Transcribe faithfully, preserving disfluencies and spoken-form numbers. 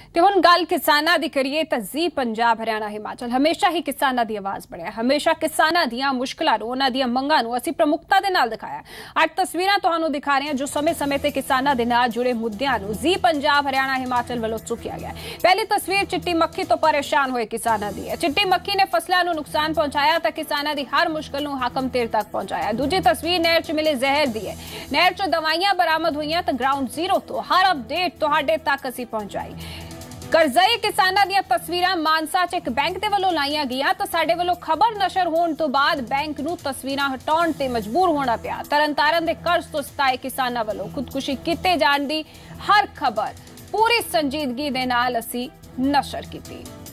ਤੇ ਹੁਣ ਗੱਲ ਕਿਸਾਨਾਂ ਦੀ ਕਰੀਏ ਤਾਂ ਜ਼ੀ ਪੰਜਾਬ ਹਰਿਆਣਾ ਹਿਮਾਚਲ ਹਮੇਸ਼ਾ ਹੀ ਕਿਸਾਨਾਂ ਦੀ ਆਵਾਜ਼ ਬਣਿਆ, ਹਮੇਸ਼ਾ ਕਿਸਾਨਾਂ ਦੀਆਂ ਮੁਸ਼ਕਲਾਂ ਨੂੰ, ਉਹਨਾਂ ਦੀਆਂ ਮੰਗਾਂ ਨੂੰ ਅਸੀਂ ਪ੍ਰਮੁੱਖਤਾ ਦੇ ਨਾਲ ਦਿਖਾਇਆ। ਅੱਜ ਤਸਵੀਰਾਂ ਤੁਹਾਨੂੰ ਦਿਖਾ ਰਹੇ ਹਾਂ ਜੋ ਸਮੇਂ-ਸਮੇਂ ਤੇ ਕਿਸਾਨਾਂ ਦੇ ਨਾਲ ਜੁੜੇ ਮੁੱਦਿਆਂ ਨੂੰ ਜ਼ੀ ਪੰਜਾਬ ਹਰਿਆਣਾ ਹਿਮਾਚਲ ਵੱਲੋਂ ਚੁੱਕਿਆ ਗਿਆ। ਪਹਿਲੀ ਤਸਵੀਰ ਚਿੱਟੀ ਮੱਖੀ ਤੋਂ ਪਰੇਸ਼ਾਨ ਹੋਏ ਕਿਸਾਨਾਂ ਦੀ ਹੈ। ਚਿੱਟੀ ਮੱਖੀ ਨੇ ਫਸਲਾਂ ਨੂੰ ਨੁਕਸਾਨ ਪਹੁੰਚਾਇਆ ਤਾਂ ਕਿਸਾਨਾਂ ਦੀ ਹਰ ਮੁਸ਼ਕਲ ਨੂੰ ਹਾਕਮ ਤੇਰ ਤੱਕ ਪਹੁੰਚਾਇਆ। ਦੂਜੀ ਤਸਵੀਰ ਨਹਿਰ 'ਚ ਮਿਲੇ ਜ਼ਹਿਰ ਦੀ ਹੈ। ਨਹਿਰ 'ਚ ਦਵਾਈਆਂ ਬਰਾਮਦ ਹੋਈਆਂ ਤਾਂ ਗਰਾਊਂਡ ਜ਼ੀਰੋ ਤੋਂ ਹਰ ਅਪਡੇਟ ਤੁਹਾਡੇ ਤੱਕ ਅਸੀਂ ਪਹੁੰਚਾਈ। ਕਰਜ਼ਈ ਕਿਸਾਨਾਂ ਦੀਆਂ ਤਸਵੀਰਾਂ ਮਾਨਸਾ 'ਚ ਇੱਕ ਬੈਂਕ ਦੇ ਵੱਲੋਂ ਲਾਈਆਂ ਗਈਆਂ ਤਾਂ ਸਾਡੇ ਵੱਲੋਂ ਖਬਰ ਨਸ਼ਰ ਹੋਣ ਤੋਂ ਬਾਅਦ ਬੈਂਕ ਨੂੰ ਤਸਵੀਰਾਂ ਹਟਾਉਣ ਤੇ ਮਜਬੂਰ ਹੋਣਾ ਪਿਆ। ਤਰਨਤਾਰਨ ਦੇ ਕਰਜ਼ ਤੋਂ ਸਤਾਏ ਕਿਸਾਨਾਂ ਵੱਲੋਂ ਖੁਦਕੁਸ਼ੀ ਕੀਤੇ ਜਾਣ ਦੀ ਹਰ ਖਬਰ ਪੂਰੀ ਸੰਜੀਦਗੀ ਦੇ ਨਾਲ ਅਸੀਂ ਨਸ਼ਰ ਕੀਤੀ।